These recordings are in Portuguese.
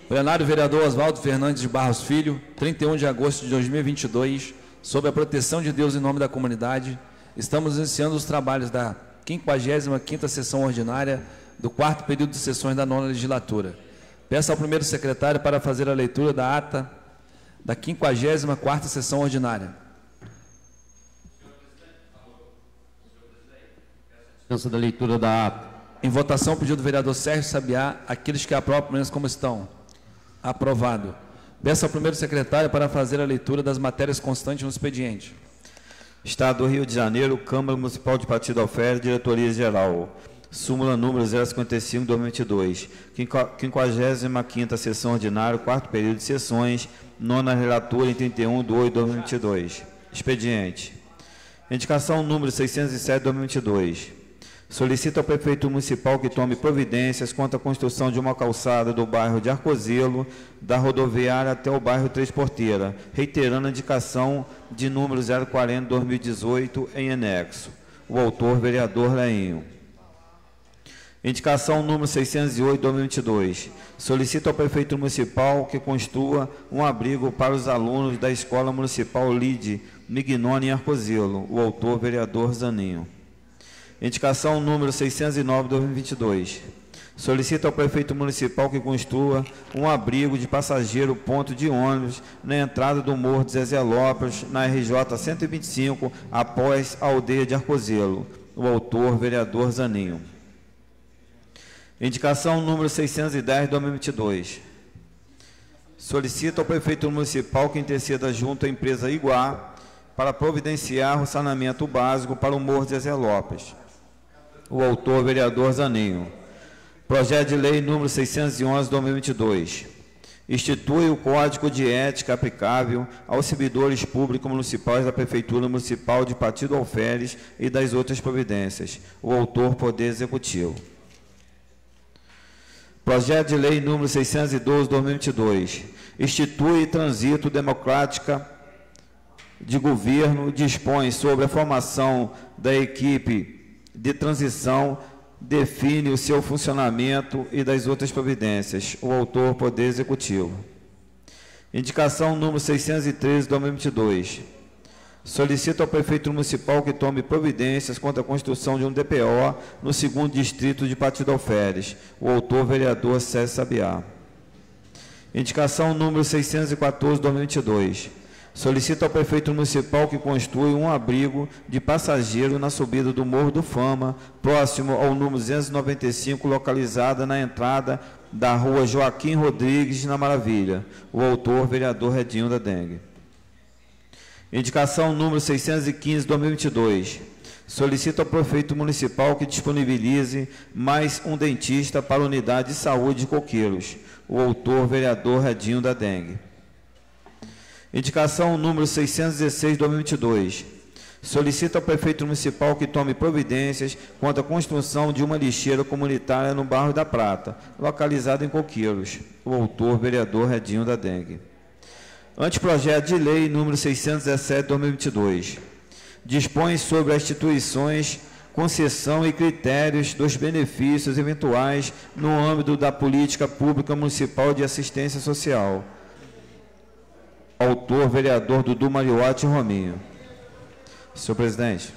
Plenário vereador Oswaldo Fernandes de Barros Filho, 31 de agosto de 2022, sob a proteção de Deus em nome da comunidade, estamos iniciando os trabalhos da 55ª sessão ordinária do 4º período de sessões da 9ª legislatura. Peço ao primeiro secretário para fazer a leitura da ata da 54ª sessão ordinária. Dispensa da leitura da ata. Em votação, pedido do vereador Sérgio Sabiá. Aqueles que aprovam, menos como estão. Aprovado. Peço ao primeiro secretário para fazer a leitura das matérias constantes no expediente. Estado do Rio de Janeiro, Câmara Municipal de Partido Alferes, Diretoria Geral. Súmula número 055/2022. 55ª sessão ordinária, 4º período de sessões, nona relatora em 31/8/2022. Expediente. Indicação número 607/2022. Solicita ao prefeito municipal que tome providências quanto à construção de uma calçada do bairro de Arcozelo, da rodoviária até o bairro Três Porteiras, reiterando a indicação de número 040/2018 em anexo. O autor, vereador Leinho. Indicação número 608/2022. Solicita ao prefeito municipal que construa um abrigo para os alunos da Escola Municipal Lide Mignoni em Arcozelo. O autor, vereador Zaninho. Indicação número 609/2022. Solicita ao prefeito municipal que construa um abrigo de passageiro ponto de ônibus na entrada do Morro de Zezé Lopes, na RJ 125, após a aldeia de Arcozelo. O autor, vereador Zaninho. Indicação número 610/2022. Solicita ao prefeito municipal que interceda junto à empresa Iguá para providenciar o saneamento básico para o Morro de Zezé Lopes. O autor, vereador Zaninho. Projeto de lei número 611/2022. Institui o Código de Ética aplicável aos servidores públicos municipais da Prefeitura Municipal de Partido Alferes e das outras providências. O autor, Poder Executivo. Projeto de lei número 612/2022. Institui trânsito democrática de governo, dispõe sobre a formação da equipe de transição, define o seu funcionamento e das outras providências. O autor, Poder Executivo. Indicação número 613/2022. Solicita ao prefeito municipal que tome providências quanto à construção de um DPO no 2º distrito de Partido Alferes. O autor, vereador Sérgio Sabiá. Indicação número 614/2022. Solicita ao prefeito municipal que construa um abrigo de passageiro na subida do Morro do Fama, próximo ao número 295, localizada na entrada da rua Joaquim Rodrigues, na Maravilha. O autor, vereador Redinho da Dengue. Indicação número 615/2022. Solicita ao prefeito municipal que disponibilize mais um dentista para a unidade de saúde de Coqueiros. O autor, vereador Redinho da Dengue. Indicação número 616/2022. Solicita ao prefeito municipal que tome providências quanto à construção de uma lixeira comunitária no bairro da Prata, localizado em Coqueiros. O autor, vereador Redinho da Dengue. Anteprojeto de lei número 617/2022. Dispõe sobre as instituições, concessão e critérios dos benefícios eventuais no âmbito da política pública municipal de assistência social. Autor, vereador Dudu Mariotti Rominho. Senhor presidente.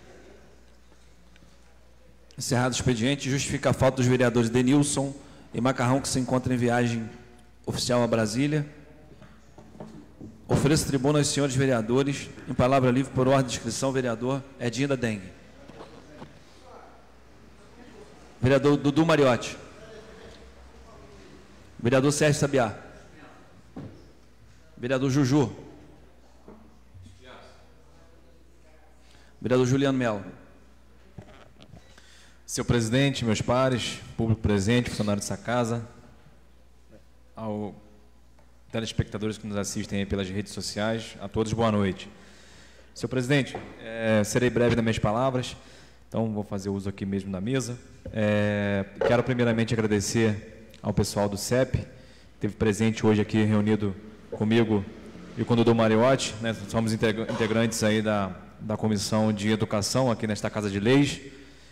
Encerrado o expediente, justifica a falta dos vereadores Denilson e Macarrão, que se encontram em viagem oficial a Brasília. Ofereço tribuna aos senhores vereadores. Em palavra livre, por ordem de inscrição, vereador Edinho da Dengue. Vereador Dudu Mariotti. Vereador Sérgio Sabiá. Vereador Juju. Vereador Juliano Melo. Senhor presidente, meus pares, público presente, funcionário dessa casa, ao telespectadores que nos assistem aí pelas redes sociais, a todos boa noite. Senhor presidente, serei breve nas minhas palavras, então vou fazer uso aqui mesmo da mesa. Quero primeiramente agradecer ao pessoal do CEP, que esteve presente hoje aqui reunido comigo e com o Dudu Mariotti, né? Somos integrantes aí da Comissão de Educação aqui nesta Casa de Leis,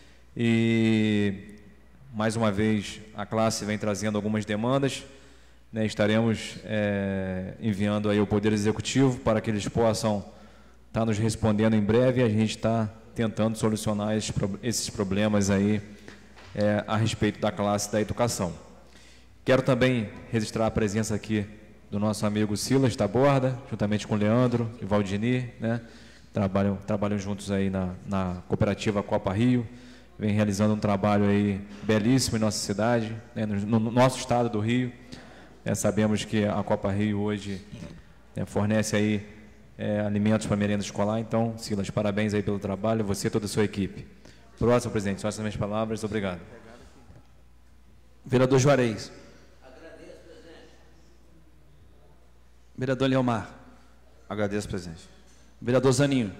e mais uma vez a classe vem trazendo algumas demandas, né, estaremos enviando aí ao Poder Executivo para que eles possam estar nos respondendo em breve, e a gente está tentando solucionar esses problemas aí a respeito da classe da educação. Quero também registrar a presença aqui do nosso amigo Silas Taborda, juntamente com o Leandro e Valdini, né? Trabalham juntos aí na cooperativa Copa Rio, vem realizando um trabalho aí belíssimo em nossa cidade, né? no nosso estado do Rio. Sabemos que a Copa Rio hoje fornece aí alimentos para a merenda escolar. Então, Silas, parabéns aí pelo trabalho, você e toda a sua equipe. Próximo, presidente, só essas minhas palavras, obrigado. Vereador Juarez. Agradeço, presidente. Vereador Leomar. Agradeço, presidente. Vereador Zaninho.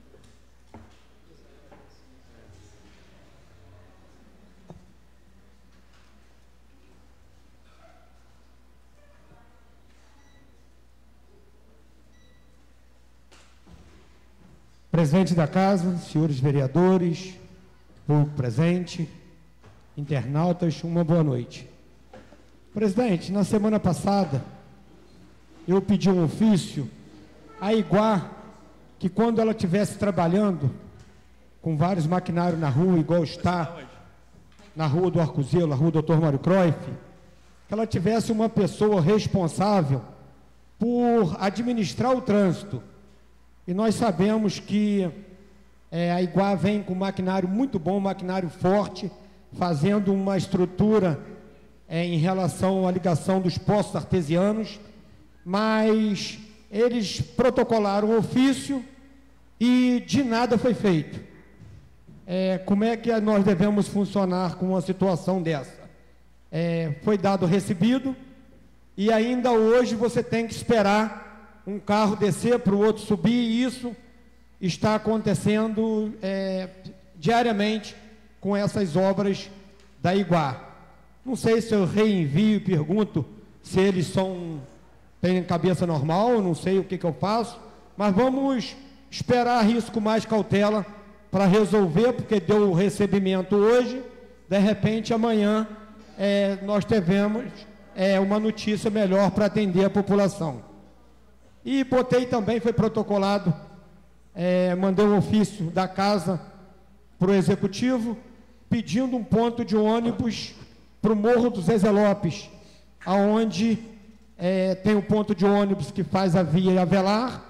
Presidente da Casa, senhores vereadores, público presente, internautas, uma boa noite. Presidente, na semana passada, eu pedi um ofício à Iguá, que quando ela estivesse trabalhando com vários maquinários na rua, igual está na rua do Arcozelo, na rua Dr. Mário Cruyff, que ela tivesse uma pessoa responsável por administrar o trânsito. E nós sabemos que a Iguá vem com um maquinário muito bom, um maquinário forte, fazendo uma estrutura em relação à ligação dos poços artesianos, mas eles protocolaram o ofício e de nada foi feito. Como é que nós devemos funcionar com uma situação dessa? Foi dado o recebido e ainda hoje você tem que esperar um carro descer para o outro subir, e isso está acontecendo diariamente com essas obras da Iguá. Não sei se eu reenvio e pergunto se eles têm cabeça normal, não sei o que eu faço, mas vamos esperar isso com mais cautela para resolver, porque deu o recebimento hoje, de repente amanhã nós tivemos uma notícia melhor para atender a população. E botei também, foi protocolado, mandei um ofício da casa para o Executivo, pedindo um ponto de ônibus para o Morro dos Zezé Lopes, aonde tem o ponto de ônibus que faz a via Avelar,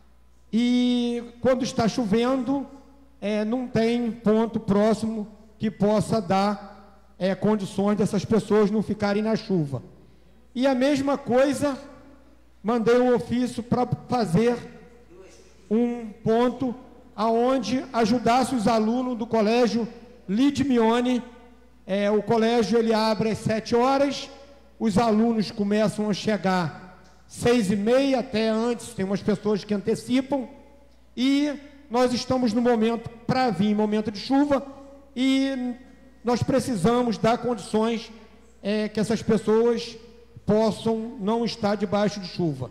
e quando está chovendo, não tem ponto próximo que possa dar condições dessas pessoas não ficarem na chuva. E a mesma coisa, mandei um ofício para fazer um ponto aonde ajudasse os alunos do colégio Lidmione. O colégio ele abre às 7 horas, os alunos começam a chegar 6h30, até antes, tem umas pessoas que antecipam, e nós estamos no momento para vir momento de chuva, e nós precisamos dar condições que essas pessoas possam não estar debaixo de chuva.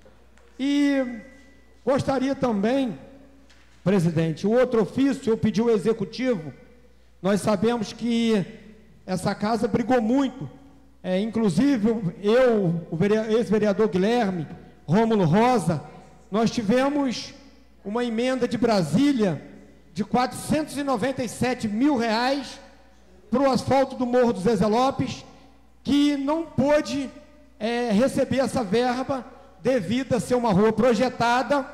E gostaria também, presidente, o outro ofício, eu pedi ao Executivo, nós sabemos que essa casa brigou muito, inclusive eu, o ex-vereador Guilherme, Rômulo Rosa, nós tivemos uma emenda de Brasília de R$497 mil para o asfalto do Morro dos Zezé Lopes, que não pôde receber essa verba devido a ser uma rua projetada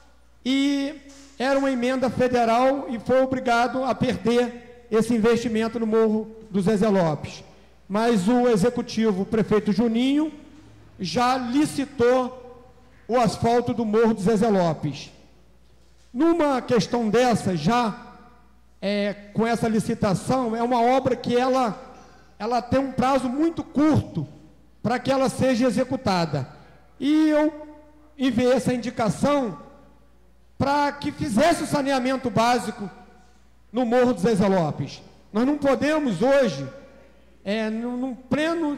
e era uma emenda federal e foi obrigado a perder esse investimento no Morro dos Zezé Lopes. Mas o Executivo, o prefeito Juninho, já licitou o asfalto do Morro dos Zezé Lopes. Numa questão dessa, já com essa licitação, é uma obra que ela tem um prazo muito curto para que ela seja executada. E eu enviei essa indicação para que fizesse o saneamento básico no Morro dos Zezé Lopes. Nós não podemos hoje, num pleno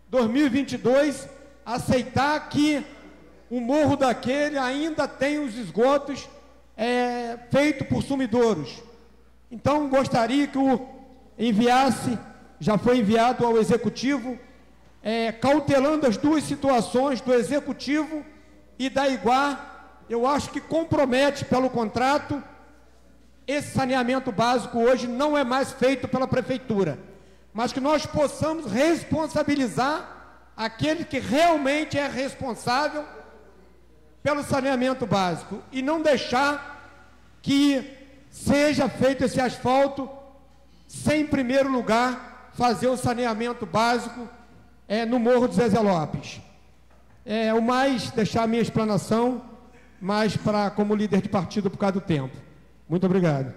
2022, aceitar que o morro daquele ainda tem os esgotos feitos por sumidouros. Então, gostaria que enviasse, já foi enviado ao Executivo, cautelando as duas situações do Executivo e da Iguar, eu acho que compromete pelo contrato. Esse saneamento básico hoje não é mais feito pela Prefeitura, mas que nós possamos responsabilizar aquele que realmente é responsável pelo saneamento básico e não deixar que seja feito esse asfalto sem, em primeiro lugar, fazer o saneamento básico no Morro do Zezé Lopes. O mais, deixar a minha explanação, mais como líder de partido por causa do tempo. Muito obrigado.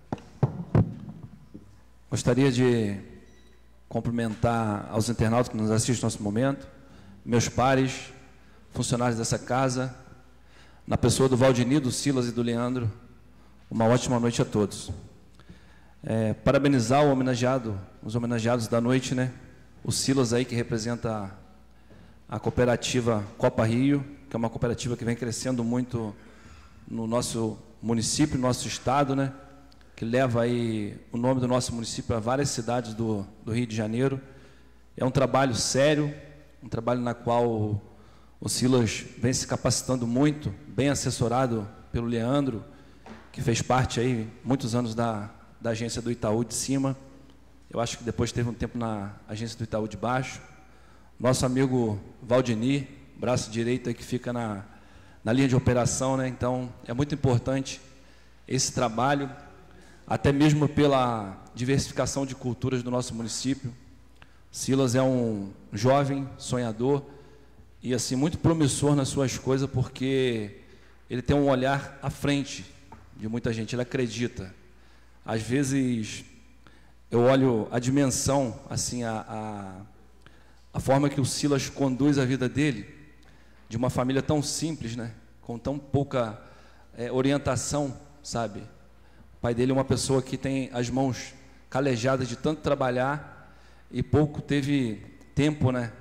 Gostaria de cumprimentar aos internautas que nos assistem nesse momento, meus pares, funcionários dessa casa, na pessoa do Valdini, do Silas e do Leandro. Uma ótima noite a todos. Parabenizar os homenageados da noite, né? O Silas aí, que representa a cooperativa Copa Rio, que é uma cooperativa que vem crescendo muito no nosso município, no nosso estado, né? Que leva aí o nome do nosso município a várias cidades do Rio de Janeiro. É um trabalho sério, um trabalho na qual o Silas vem se capacitando muito, bem assessorado pelo Leandro, que fez parte aí muitos anos da agência do Itaú de cima. Eu acho que depois teve um tempo na agência do Itaú de baixo. Nosso amigo Valdini, braço direito aí que fica na linha de operação, né? Então, é muito importante esse trabalho, até mesmo pela diversificação de culturas do nosso município. Silas é um jovem sonhador e, assim, muito promissor nas suas coisas, porque ele tem um olhar à frente de muita gente, ele acredita. Às vezes, eu olho a dimensão, assim, a forma que o Silas conduz a vida dele, de uma família tão simples, né? Com tão pouca orientação, sabe? O pai dele é uma pessoa que tem as mãos calejadas de tanto trabalhar e pouco teve tempo, né?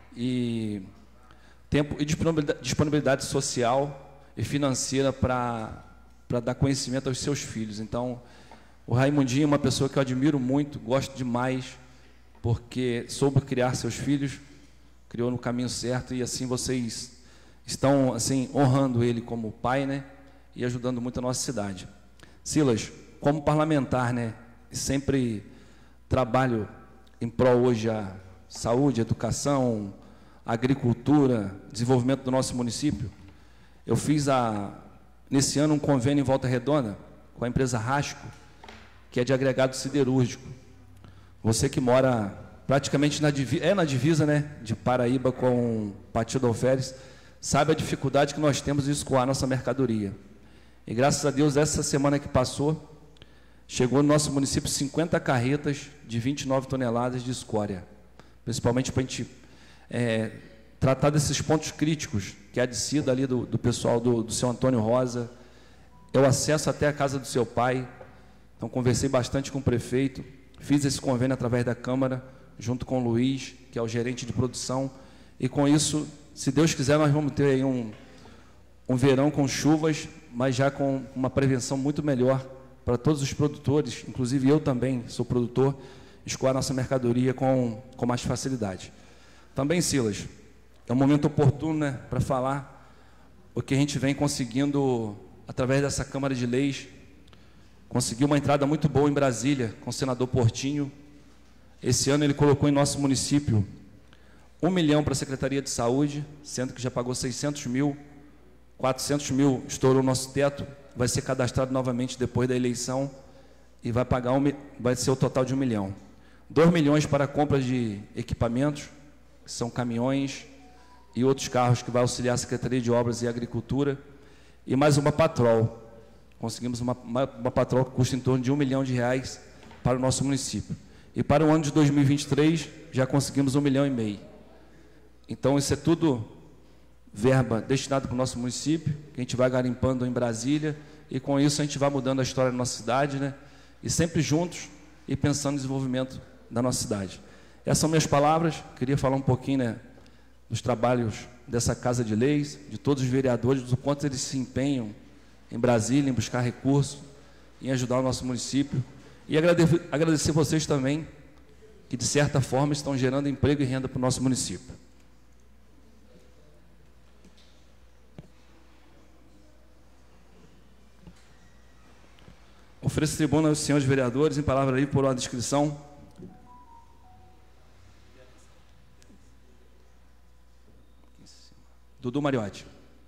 Tempo e disponibilidade social e financeira para dar conhecimento aos seus filhos. Então, o Raimundinho é uma pessoa que eu admiro muito, gosto demais, porque soube criar seus filhos, criou no caminho certo, e assim vocês estão, assim, honrando ele como pai, né, e ajudando muito a nossa cidade. Silas, como parlamentar, né, sempre trabalho em prol hoje a saúde, educação, agricultura, desenvolvimento do nosso município. Eu fiz nesse ano um convênio em Volta Redonda com a empresa Rasco, que é de agregado siderúrgico. Você que mora praticamente na divisa, né, de Paraíba com Partido Alferes, sabe a dificuldade que nós temos de escoar nossa mercadoria. E graças a Deus, essa semana que passou, chegou no nosso município 50 carretas de 29 toneladas de escória, principalmente para a gente tratar desses pontos críticos, que é a descida ali do pessoal do seu Antônio Rosa, é o acesso até a casa do seu pai. Então, conversei bastante com o prefeito, fiz esse convênio através da Câmara, junto com o Luiz, que é o gerente de produção, e com isso, se Deus quiser, nós vamos ter aí um verão com chuvas, mas já com uma prevenção muito melhor para todos os produtores, inclusive eu também sou produtor, escoar nossa mercadoria com mais facilidade. Também, Silas, é um momento oportuno, né, para falar o que a gente vem conseguindo através dessa Câmara de Leis. Conseguiu uma entrada muito boa em Brasília com o senador Portinho. Esse ano ele colocou em nosso município 1 milhão para a Secretaria de Saúde, sendo que já pagou 600 mil, 400 mil estourou o nosso teto, vai ser cadastrado novamente depois da eleição e vai ser o total de 1 milhão. 2 milhões para a compra de equipamentos, que são caminhões e outros carros que vai auxiliar a Secretaria de Obras e Agricultura, e mais uma patrol. Conseguimos uma patrol que custa em torno de R$1 milhão para o nosso município. E para o ano de 2023, já conseguimos 1,5 milhão. Então, isso é tudo verba destinada para o nosso município, que a gente vai garimpando em Brasília, e com isso a gente vai mudando a história da nossa cidade, né? E sempre juntos e pensando no desenvolvimento da nossa cidade. Essas são minhas palavras. Queria falar um pouquinho, né, dos trabalhos dessa Casa de Leis, de todos os vereadores, do quanto eles se empenham em Brasília, em buscar recursos, em ajudar o nosso município. E agradecer vocês também, que, de certa forma, estão gerando emprego e renda para o nosso município. Ofereço tribuna aos senhores vereadores, em palavra livre por ordem de inscrição. Dudu Mariotti.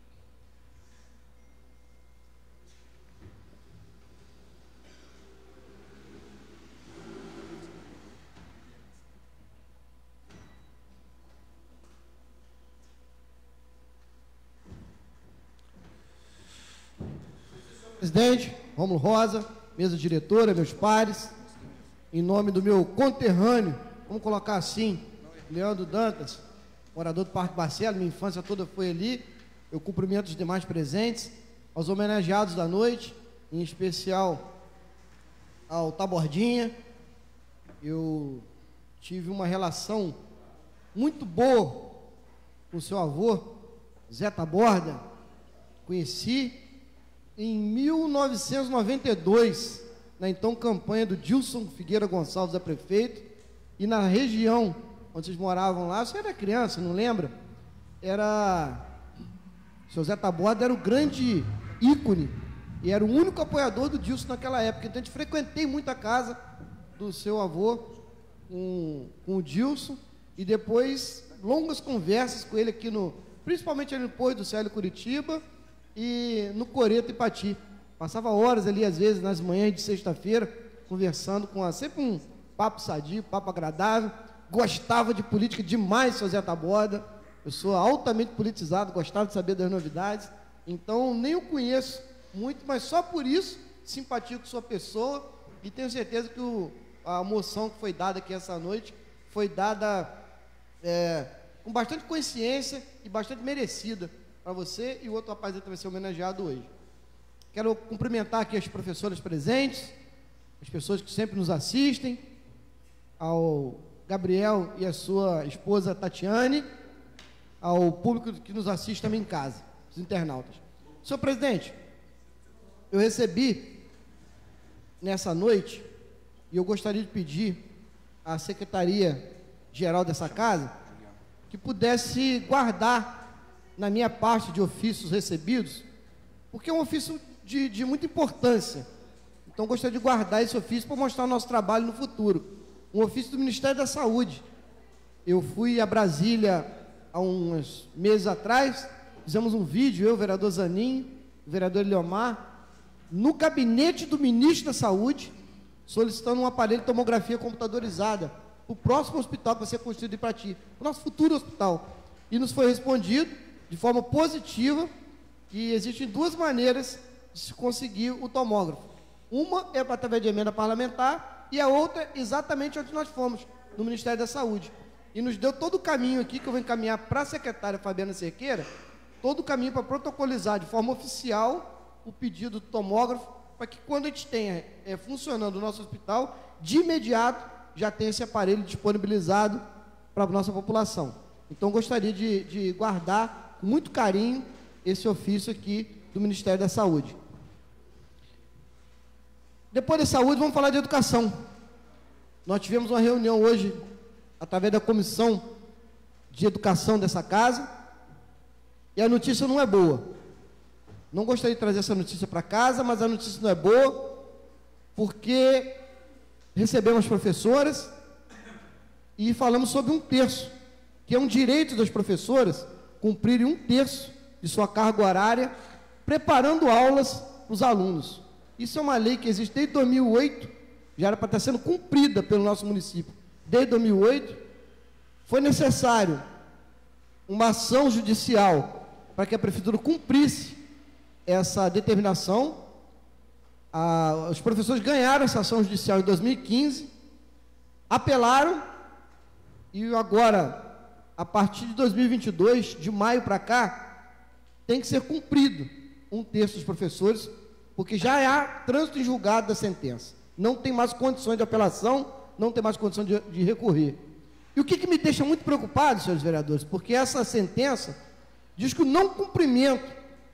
Presidente, Rômulo Rosa, mesa diretora, meus pares, em nome do meu conterrâneo, vamos colocar assim, Leandro Dantas, morador do Parque Barcelo, minha infância toda foi ali, eu cumprimento os demais presentes, aos homenageados da noite, em especial ao Tabordinha. Eu tive uma relação muito boa com o seu avô, Zé Taborda, conheci em 1992, na então campanha do Dilson Figueira Gonçalves a prefeito, e na região onde vocês moravam lá, você era criança, não lembra? O seu Zé Taborda era o grande ícone, e era o único apoiador do Dilson naquela época, então a gente frequentei muito a casa do seu avô com o Dilson, e depois longas conversas com ele aqui principalmente ali no Poço do Célio Curitiba, e no Coreto Ipati. Passava horas ali, às vezes, nas manhãs de sexta-feira, conversando sempre um papo sadio, papo agradável. Gostava de política demais, seu Zé Taborda. Eu sou altamente politizado, gostava de saber das novidades. Então, nem o conheço muito, mas só por isso simpatizo com sua pessoa e tenho certeza que a moção que foi dada aqui essa noite foi dada com bastante consciência e bastante merecida para você, e o outro rapaz vai ser homenageado hoje. Quero cumprimentar aqui as professoras presentes, as pessoas que sempre nos assistem, ao Gabriel e a sua esposa Tatiane, ao público que nos assiste também em casa, os internautas. Senhor presidente, eu recebi nessa noite, e eu gostaria de pedir à Secretaria-Geral dessa casa que pudesse guardar na minha parte de ofícios recebidos, porque é um ofício de muita importância. Então, gostaria de guardar esse ofício para mostrar o nosso trabalho no futuro. Um ofício do Ministério da Saúde. Eu fui a Brasília há uns meses atrás, fizemos um vídeo, eu, o vereador Zanin, o vereador Eliomar, no gabinete do Ministro da Saúde, solicitando um aparelho de tomografia computadorizada, o próximo hospital que vai ser construído em Ipati, o nosso futuro hospital. E nos foi respondido de forma positiva que existem duas maneiras de se conseguir o tomógrafo. Uma é através de emenda parlamentar e a outra exatamente onde nós fomos, no Ministério da Saúde. E nos deu todo o caminho aqui, que eu vou encaminhar para a secretária Fabiana Cerqueira, todo o caminho para protocolizar de forma oficial o pedido do tomógrafo, para que quando a gente tenha funcionando o nosso hospital, de imediato já tenha esse aparelho disponibilizado para a nossa população. Então, gostaria de guardar com muito carinho esse ofício aqui do Ministério da Saúde. Depois da saúde, vamos falar de educação. Nós tivemos uma reunião hoje, através da comissão de educação dessa casa, e a notícia não é boa. Não gostaria de trazer essa notícia para casa, mas a notícia não é boa, porque recebemos professoras e falamos sobre 1/3, que é um direito das professoras cumprirem 1/3 de sua carga horária, preparando aulas para os alunos. Isso é uma lei que existe desde 2008, já era para estar sendo cumprida pelo nosso município. Desde 2008, foi necessário uma ação judicial para que a prefeitura cumprisse essa determinação. Os professores ganharam essa ação judicial em 2015, apelaram, e agora, a partir de 2022, de maio para cá, tem que ser cumprido 1/3 dos professores, porque já há trânsito em julgado da sentença. Não tem mais condições de apelação, não tem mais condições de recorrer. E o que me deixa muito preocupado, senhores vereadores, porque essa sentença diz que o não cumprimento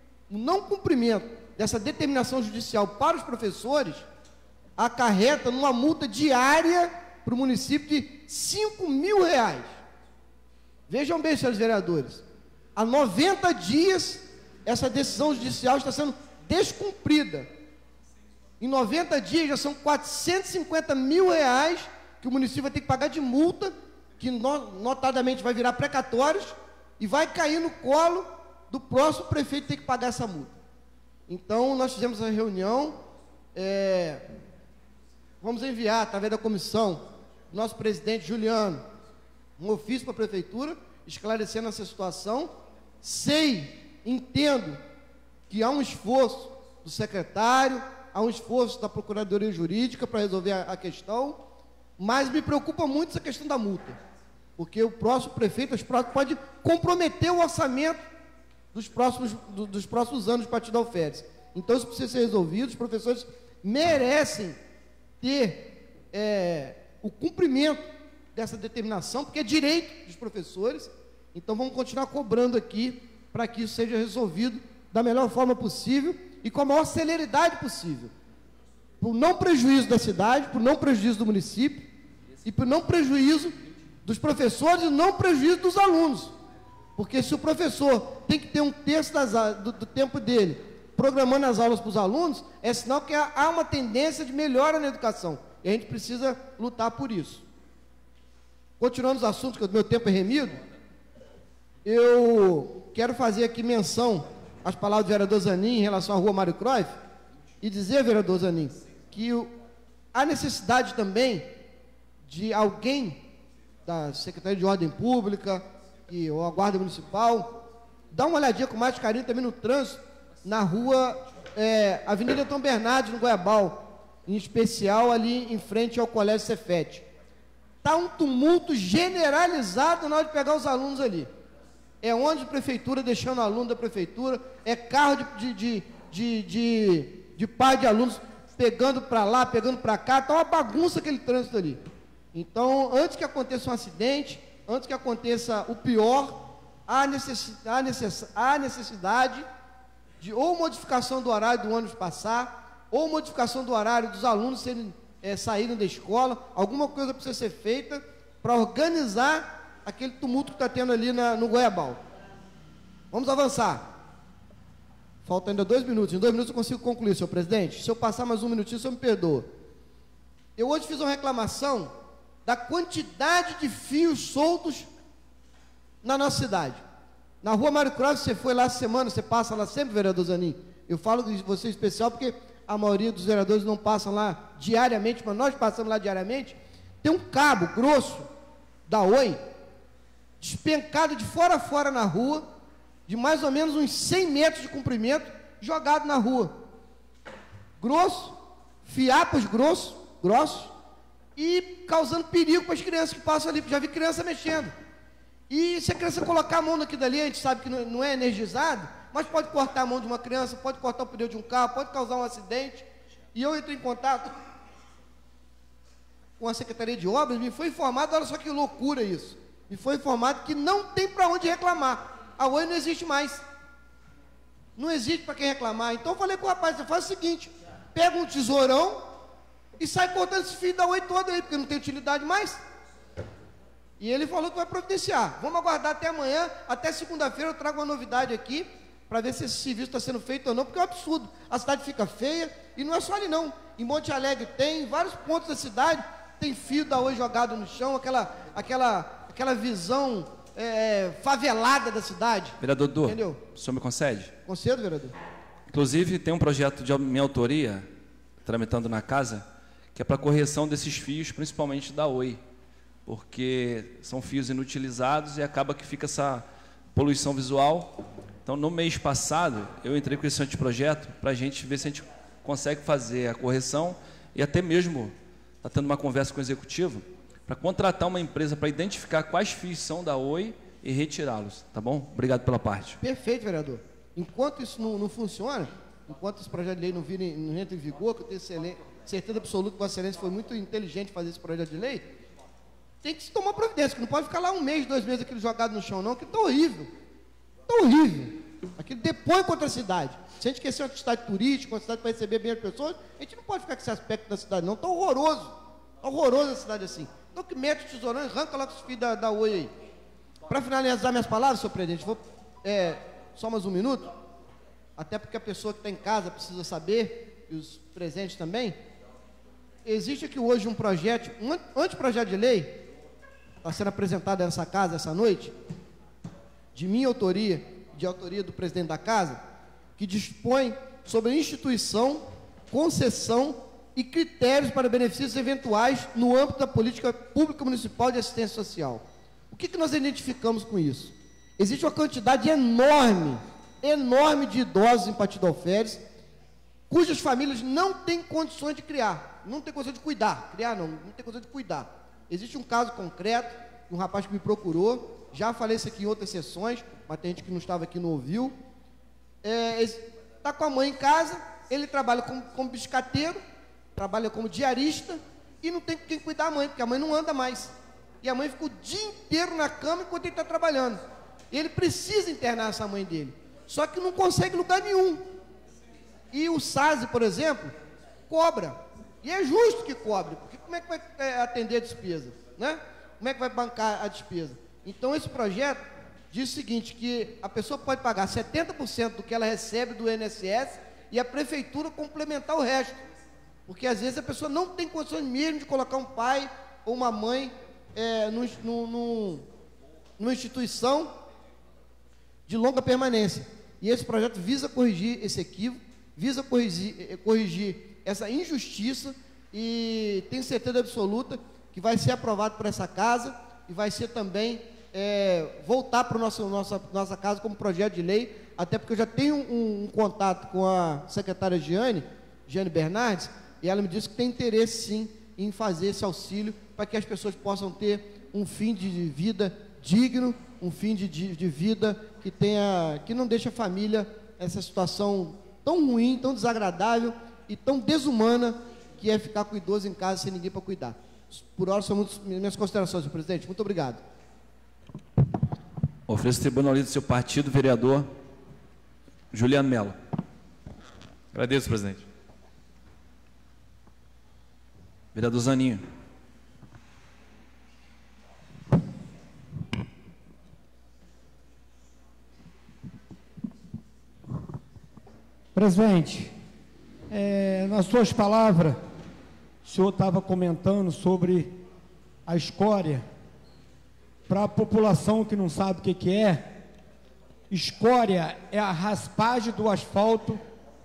dessa determinação judicial para os professores acarreta numa multa diária para o município de R$5.000. Vejam bem, senhores vereadores, há 90 dias essa decisão judicial está sendo descumprida. Em 90 dias já são R$450 mil que o município vai ter que pagar de multa, que notadamente vai virar precatórios e vai cair no colo do próximo prefeito ter que pagar essa multa. Então, nós fizemos a reunião, vamos enviar, através da comissão, nosso presidente Juliano, um ofício para a prefeitura, esclarecendo essa situação. Entendo que há um esforço do secretário, há um esforço da Procuradoria Jurídica para resolver a questão, mas me preocupa muito essa questão da multa, porque o próximo prefeito, pode comprometer o orçamento dos próximos anos para te dar ofertas. Então isso precisa ser resolvido. Os professores merecem ter o cumprimento dessa determinação, porque é direito dos professores. Então vamos continuar cobrando aqui para que isso seja resolvido da melhor forma possível e com a maior celeridade possível, por não prejuízo da cidade, por não prejuízo do município e por não prejuízo dos professores e não prejuízo dos alunos. Porque se o professor tem que ter um terço do tempo dele programando as aulas para os alunos, é sinal que há uma tendência de melhora na educação. E a gente precisa lutar por isso. Continuando os assuntos, que o meu tempo é remido, eu quero fazer aqui menção às palavras do vereador Zanin em relação à rua Mário Cruyff e dizer, vereador Zanin, que há necessidade também de alguém da Secretaria de Ordem Pública ou a Guarda Municipal dar uma olhadinha com mais carinho também no trânsito na rua Avenida Tom Bernardes, no Goiabal, em especial ali em frente ao Colégio Cefete. Está um tumulto generalizado na hora de pegar os alunos ali. É onde a prefeitura deixando o aluno da prefeitura, é carro de pai de alunos pegando para lá, pegando para cá, está uma bagunça aquele trânsito ali. Então, antes que aconteça um acidente, antes que aconteça o pior, há necessidade de ou modificação do horário do ônibus passar, ou modificação do horário dos alunos saírem da escola. Alguma coisa precisa ser feita para organizar aquele tumulto que está tendo ali no Goiabal. Vamos avançar. Faltam ainda 2 minutos. Em 2 minutos eu consigo concluir, senhor presidente. Se eu passar mais um minutinho, o senhor me perdoa. Eu hoje fiz uma reclamação da quantidade de fios soltos na nossa cidade. Na rua Mário Cruyff, você foi lá essa semana, você passa lá sempre, vereador Zanin. Eu falo de você em especial porque a maioria dos vereadores não passam lá diariamente, mas nós passamos lá diariamente. Tem um cabo grosso da Oi, despencado de fora a fora na rua, de mais ou menos uns 100 metros de comprimento, jogado na rua. Grosso, fiapos grossos, e causando perigo para as crianças que passam ali, porque já vi criança mexendo. E se a criança colocar a mão naquilo dali, a gente sabe que não é energizado, mas pode cortar a mão de uma criança, pode cortar o pneu de um carro, pode causar um acidente. E eu entrei em contato com a Secretaria de Obras, me foi informado, olha só que loucura isso, me foi informado que não tem para onde reclamar. A Oi não existe mais. Não existe para quem reclamar. Então eu falei com o rapaz, você faz o seguinte, pega um tesourão e sai cortando esse fio da Oi todo aí, porque não tem utilidade mais. E ele falou que vai providenciar. Vamos aguardar até amanhã, até segunda-feira eu trago uma novidade aqui, para ver se esse serviço está sendo feito ou não, porque é um absurdo. A cidade fica feia, e não é só ali não. Em Monte Alegre tem, em vários pontos da cidade, tem fio da Oi jogado no chão, aquela visão favelada da cidade. Vereador Dudu, entendeu? O senhor me concede? Concedo, vereador. Inclusive, tem um projeto de minha autoria, tramitando na casa, que é para correção desses fios, principalmente da Oi, porque são fios inutilizados e acaba que fica essa poluição visual. Então, no mês passado, eu entrei com esse anteprojeto para a gente ver se a gente consegue fazer a correção e até mesmo está tendo uma conversa com o executivo para contratar uma empresa para identificar quais fios são da Oi e retirá-los, tá bom? Obrigado pela parte. Perfeito, vereador. Enquanto isso não funciona, enquanto esse projeto de lei não entra em vigor, que eu tenho certeza absoluta que Vossa Excelência foi muito inteligente fazer esse projeto de lei, tem que se tomar providência, que não pode ficar lá 1 mês, 2 meses aquilo jogado no chão não, que está horrível. Está horrível. Aquilo depõe contra a cidade. Se a gente quer ser uma cidade turística, uma cidade para receber bem as pessoas, a gente não pode ficar com esse aspecto da cidade não, está horroroso. Horroroso a cidade assim. Então que mete o tesourão e arranca lá com os filhos da Oi aí. Para finalizar minhas palavras, senhor presidente, vou só mais um minuto, até porque a pessoa que está em casa precisa saber, e os presentes também. Existe aqui hoje um projeto, um anteprojeto de lei, está sendo apresentado nessa casa essa noite, de minha autoria, de autoria do presidente da casa, que dispõe sobre a instituição, concessão e critérios para benefícios eventuais no âmbito da política pública municipal de assistência social. O que nós identificamos com isso? Existe uma quantidade enorme de idosos em Partido Alferes, cujas famílias não têm condições de criar, não têm condições de cuidar, não tem condições de cuidar. Existe um caso concreto, um rapaz que me procurou, já falei isso aqui em outras sessões, mas tem gente que não estava aqui, não ouviu. Está com a mãe em casa, ele trabalha como biscateiro, trabalha como diarista, e não tem quem cuidar da mãe, porque a mãe não anda mais. E a mãe fica o dia inteiro na cama enquanto ele está trabalhando. E ele precisa internar essa mãe dele, só que não consegue lugar nenhum. E o SASE, por exemplo, cobra. E é justo que cobre, porque como é que vai atender a despesa, né? Como é que vai bancar a despesa? Então esse projeto diz o seguinte, que a pessoa pode pagar 70% do que ela recebe do INSS e a prefeitura complementar o resto. Porque às vezes a pessoa não tem condições mesmo de colocar um pai ou uma mãe numa instituição de longa permanência. E esse projeto visa corrigir esse equívoco, visa corrigir essa injustiça, e tenho certeza absoluta que vai ser aprovado por essa casa e vai ser também voltar para nossa casa como projeto de lei, até porque eu já tenho um contato com a secretária Giane Bernardes, e ela me disse que tem interesse sim em fazer esse auxílio para que as pessoas possam ter um fim de vida digno, um fim de vida que não deixe a família essa situação tão ruim, tão desagradável e tão desumana que é ficar com o idoso em casa sem ninguém para cuidar. Por hora são minhas considerações, senhor presidente. Muito obrigado. Ofereço o tribunal líder do seu partido, vereador Juliano Melo. Agradeço, presidente. Vereador Zaninho. Presidente, nas suas palavras, o senhor estava comentando sobre a escória. Para a população que não sabe o que é, escória é a raspagem do asfalto,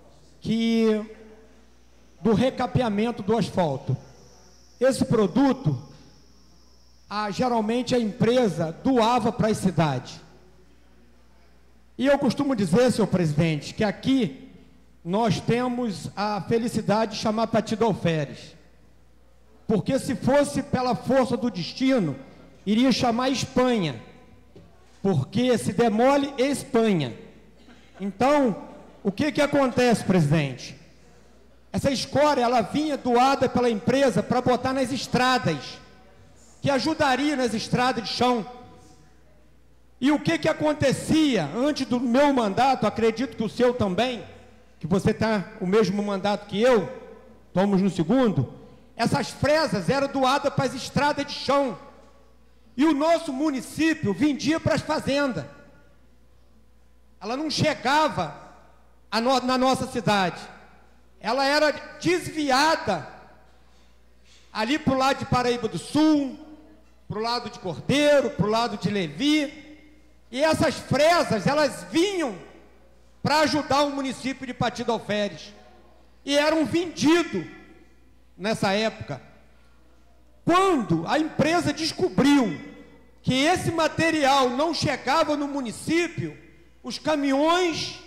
do recapeamento do asfalto. Esse produto, geralmente a empresa doava para as cidades. E eu costumo dizer, senhor presidente, que aqui nós temos a felicidade de chamar Partido Alferes, porque se fosse pela força do destino, iria chamar Espanha, porque se demole Espanha. Então, o que acontece, presidente? Essa escória, ela vinha doada pela empresa para botar nas estradas, que ajudaria nas estradas de chão. E o que acontecia antes do meu mandato, acredito que o seu também, que você está o mesmo mandato que eu, estamos no segundo, essas fresas eram doadas para as estradas de chão, e o nosso município vendia para as fazendas. Ela não chegava na nossa cidade, ela era desviada ali para o lado de Paraíba do Sul, para o lado de Cordeiro, para o lado de Levi, e essas fresas, elas vinham para ajudar o município de Partido Alferes, e eram vendidos nessa época. Quando a empresa descobriu que esse material não chegava no município, os caminhões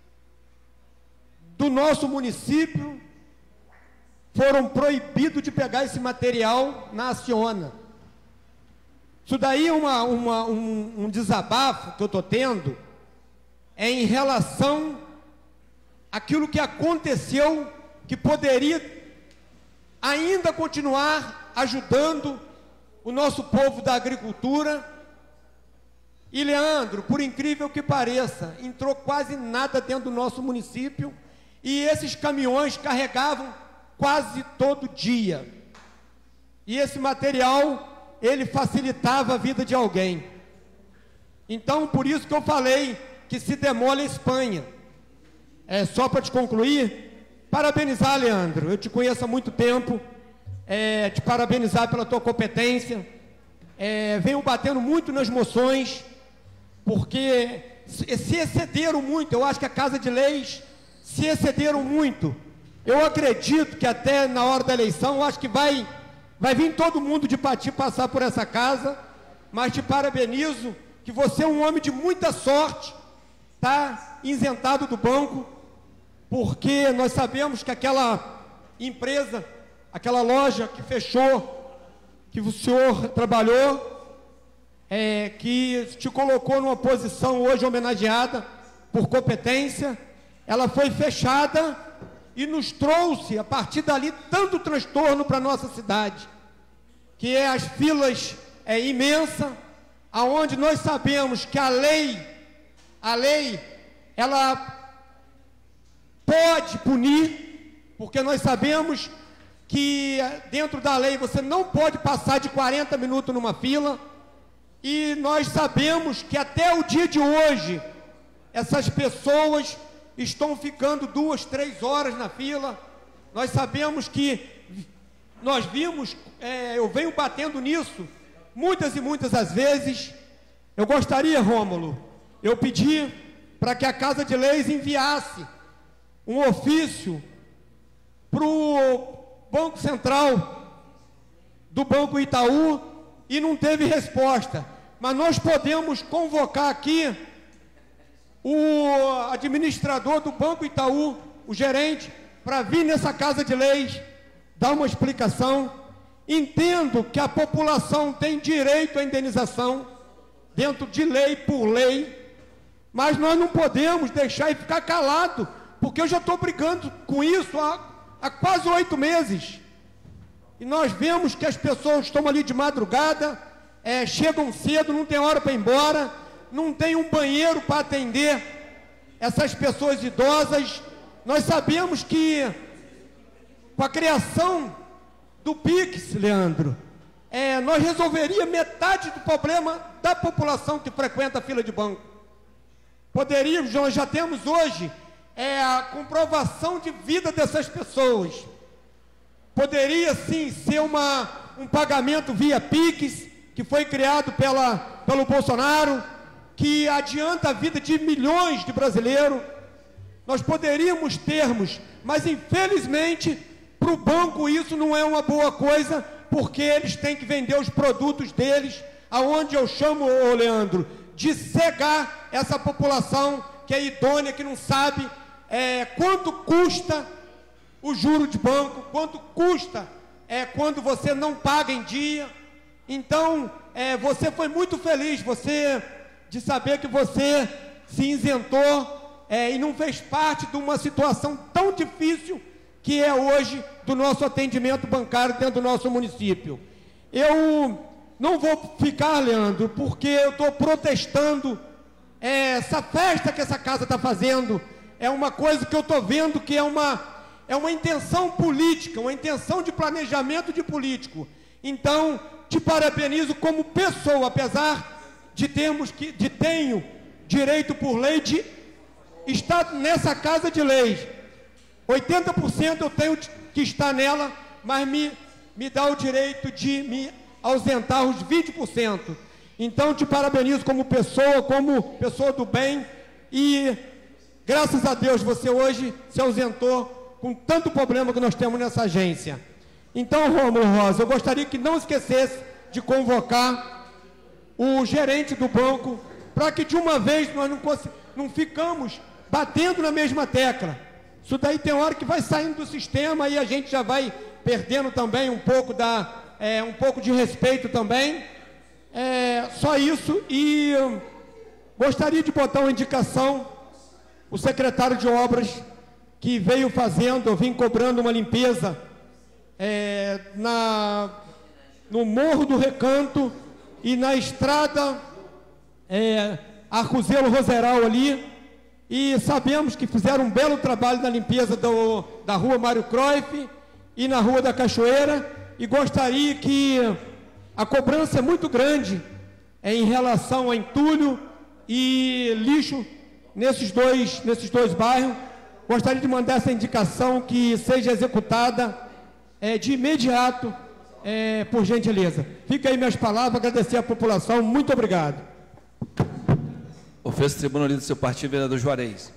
do nosso município foram proibidos de pegar esse material na Aciona. Isso daí é um desabafo que eu estou tendo, em relação àquilo que aconteceu, que poderia ainda continuar ajudando o nosso povo da agricultura. E Leandro, por incrível que pareça, entrou quase nada dentro do nosso município, e esses caminhões carregavam quase todo dia. e esse material, ele facilitava a vida de alguém. Então, por isso que eu falei que se demole a Espanha. Só para te concluir, parabenizar, Leandro, eu te conheço há muito tempo, te parabenizar pela tua competência, venho batendo muito nas moções, porque se excederam muito, eu acho que a Casa de Leis se excederam muito. Eu acredito que até na hora da eleição, eu acho que vai vir todo mundo de Pati passar por essa casa, mas te parabenizo, que você é um homem de muita sorte, está isentado do banco, porque nós sabemos que aquela empresa, aquela loja que fechou, que o senhor trabalhou, que te colocou numa posição hoje homenageada por competência, ela foi fechada e nos trouxe, a partir dali, tanto transtorno para a nossa cidade, que as filas imensa, aonde nós sabemos que a lei, ela pode punir, porque nós sabemos que dentro da lei você não pode passar de 40 minutos numa fila, e nós sabemos que até o dia de hoje, essas pessoas estão ficando 2, 3 horas na fila. Nós sabemos que, nós vimos, eu venho batendo nisso, muitas e muitas as vezes. Eu gostaria, Rômulo, eu pedi para que a Casa de Leis enviasse um ofício para o Banco Central do Banco Itaú, e não teve resposta. Mas nós podemos convocar aqui o administrador do Banco Itaú, o gerente, para vir nessa Casa de Leis, dar uma explicação. Entendo que a população tem direito à indenização, dentro de lei, por lei, mas nós não podemos deixar e ficar calado, porque eu já estou brigando com isso há quase 8 meses. E nós vemos que as pessoas estão ali de madrugada, chegam cedo, não tem hora para ir embora, não tem um banheiro para atender essas pessoas idosas. Nós sabemos que com a criação do Pix, Leandro, nós resolveríamos metade do problema da população que frequenta a fila de banco. Poderíamos, nós já temos hoje a comprovação de vida dessas pessoas. Poderia sim ser um pagamento via Pix, que foi criado pelo Bolsonaro, que adianta a vida de milhões de brasileiros. Nós poderíamos termos, mas infelizmente para o banco isso não é uma boa coisa, porque eles têm que vender os produtos deles, aonde eu chamo, Leandro, de cegar essa população que é idônea, que não sabe quanto custa o juro de banco, quanto custa quando você não paga em dia. Então, você foi muito feliz, de saber que você se isentou e não fez parte de uma situação tão difícil que é hoje do nosso atendimento bancário dentro do nosso município. Eu não vou ficar, Leandro, porque eu estou protestando essa festa que essa casa está fazendo. É uma coisa que eu estou vendo que é uma intenção política, uma intenção de planejamento de político. Então, te parabenizo como pessoa, apesar de tenho direito por lei de estar nessa Casa de Leis. 80% eu tenho que estar nela, mas me dá o direito de me ausentar os 20%. Então, te parabenizo como pessoa do bem, e graças a Deus você hoje se ausentou com tanto problema que nós temos nessa agência. Então, Rômulo Rosa, eu gostaria que não esquecesse de convocar o gerente do banco, para que de uma vez nós não ficamos batendo na mesma tecla. Isso daí tem hora que vai saindo do sistema e a gente já vai perdendo também um pouco de respeito também. Só isso. E gostaria de botar uma indicação, o secretário de obras, que veio fazendo, eu vim cobrando uma limpeza no Morro do Recanto e na estrada Arcuzelo Roseral ali, e sabemos que fizeram um belo trabalho na limpeza da rua Mário Cruyff e na rua da Cachoeira, e gostaria que a cobrança é muito grande em relação a entulho e lixo nesses dois bairros. Gostaria de mandar essa indicação que seja executada de imediato, por gentileza. Fica aí minhas palavras, agradecer à população, muito obrigado. Ofensa tribuna líder do seu partido, vereador Juarez.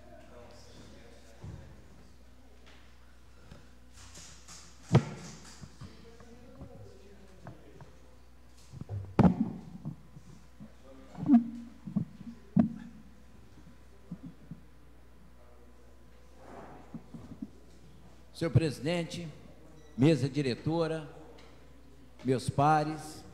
Senhor presidente, mesa diretora, meus pares,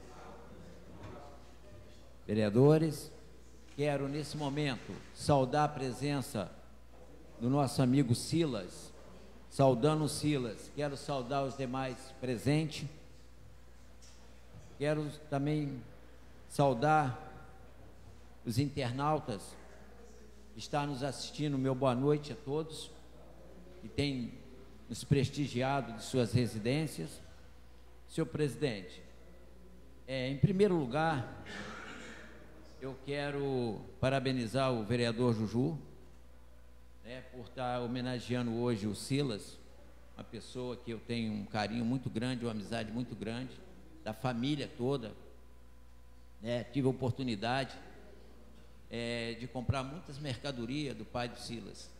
vereadores, quero nesse momento saudar a presença do nosso amigo Silas. Saudando o Silas, quero saudar os demais presentes. Quero também saudar os internautas que estão nos assistindo. Meu boa noite a todos que têm nos prestigiado de suas residências. Senhor presidente, em primeiro lugar, eu quero parabenizar o vereador Juju, por estar homenageando hoje o Silas, uma pessoa que eu tenho um carinho muito grande, uma amizade muito grande, da família toda. Tive a oportunidade de comprar muitas mercadorias do pai do Silas.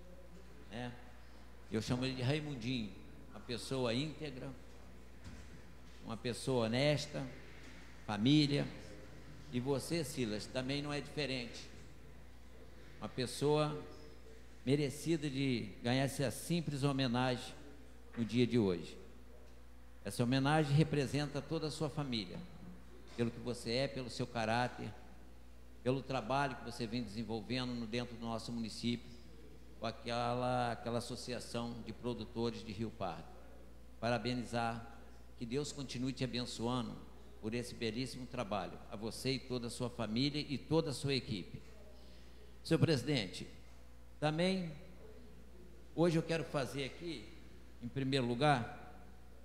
Eu chamo ele de Raimundinho, uma pessoa íntegra, uma pessoa honesta, família. E você, Silas, também não é diferente. Uma pessoa merecida de ganhar essa simples homenagem no dia de hoje. Essa homenagem representa toda a sua família, pelo que você é, pelo seu caráter, pelo trabalho que você vem desenvolvendo dentro do nosso município, com aquela associação de produtores de Rio Pardo. Parabenizar, que Deus continue te abençoando por esse belíssimo trabalho, a você e toda a sua família e toda a sua equipe. Senhor presidente, também hoje eu quero fazer aqui, em primeiro lugar,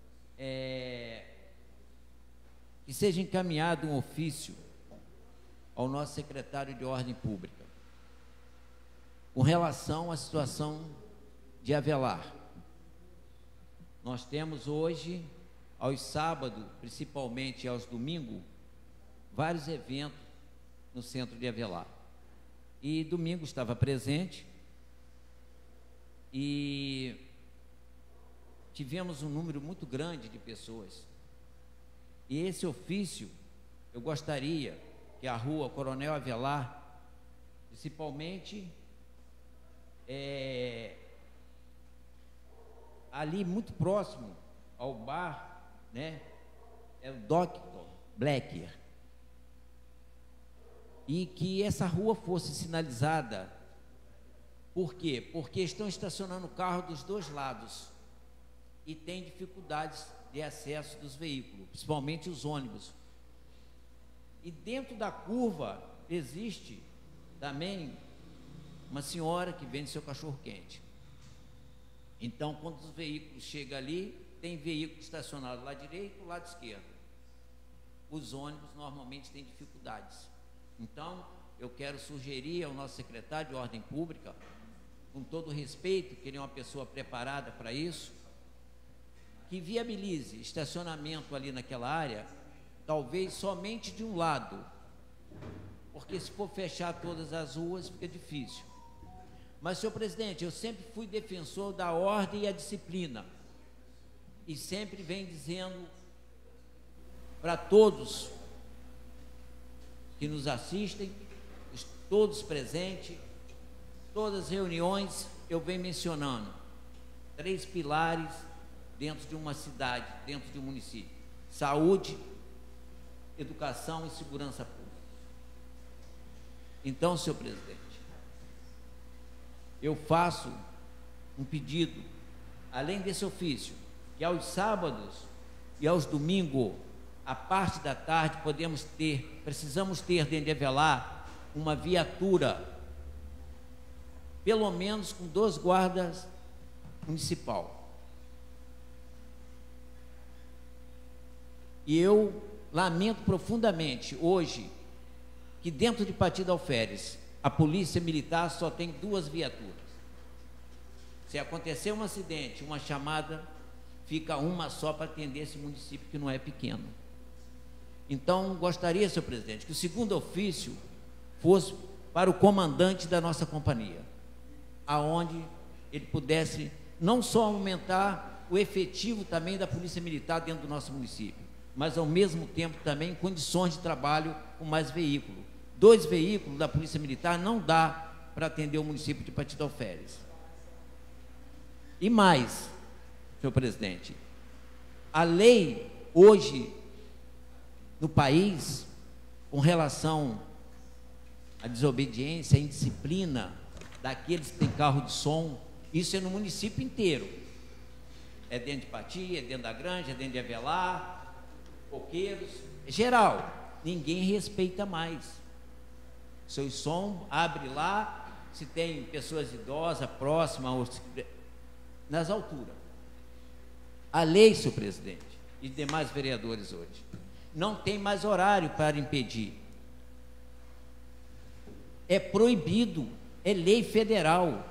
que seja encaminhado um ofício ao nosso secretário de Ordem Pública com relação à situação de Avelar. Nós temos hoje, aos sábados, principalmente aos domingos, vários eventos no centro de Avelar. E domingo estava presente e tivemos um número muito grande de pessoas. E esse ofício, eu gostaria que a rua Coronel Avelar, principalmente ali muito próximo ao bar, é o Dr. Blacker, e que essa rua fosse sinalizada. Por quê? Porque estão estacionando carro dos dois lados e tem dificuldades de acesso dos veículos, principalmente os ônibus. E dentro da curva existe também uma senhora que vende seu cachorro quente. Então, quando os veículos chegam ali, tem veículo estacionado lá direito e lado esquerdo. Os ônibus normalmente têm dificuldades. Então, eu quero sugerir ao nosso secretário de Ordem Pública, com todo respeito, que ele é uma pessoa preparada para isso, que viabilize estacionamento ali naquela área, talvez somente de um lado, porque se for fechar todas as ruas fica difícil. Mas, senhor presidente, eu sempre fui defensor da ordem e a disciplina, e sempre venho dizendo para todos que nos assistem, todos presentes, todas as reuniões, eu venho mencionando 3 pilares dentro de uma cidade, dentro de um município: saúde, educação e segurança pública. Então, senhor presidente, eu faço um pedido, além desse ofício, que aos sábados e aos domingos, a parte da tarde, precisamos ter dentro de Avelar uma viatura, pelo menos com 2 guardas municipal. E eu lamento profundamente hoje que dentro de Partido Alferes a polícia militar só tem 2 viaturas. Se acontecer um acidente, uma chamada, fica uma só para atender esse município que não é pequeno. Então, gostaria, senhor presidente, que o segundo ofício fosse para o comandante da nossa companhia, aonde ele pudesse não só aumentar o efetivo também da Polícia Militar dentro do nosso município, mas ao mesmo tempo também condições de trabalho com mais veículos. 2 veículos da Polícia Militar não dá para atender o município de Partido Alferes. E mais, senhor presidente, a lei hoje no país, com relação à desobediência, à indisciplina daqueles que têm carro de som, isso é no município inteiro. É dentro de Pati, é dentro da Granja, é dentro de Avelar, Coqueiros, é geral. Ninguém respeita mais. Seu som abre lá, se tem pessoas idosas, próximas, nas alturas. A lei, senhor presidente, e demais vereadores hoje, não tem mais horário para impedir. É proibido, é lei federal.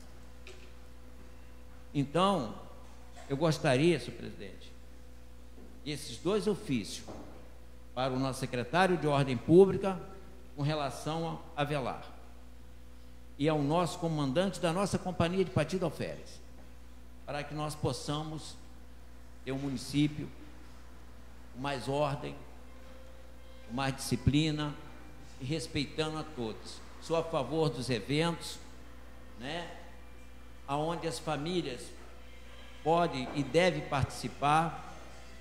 Então, eu gostaria, senhor presidente, esses 2 ofícios para o nosso secretário de Ordem Pública com relação a Avelar e ao nosso comandante da nossa companhia de Partido Alferes, para que nós possamos ter um município com mais ordem, com mais disciplina e respeitando a todos. Sou a favor dos eventos, né, aonde as famílias podem e devem participar.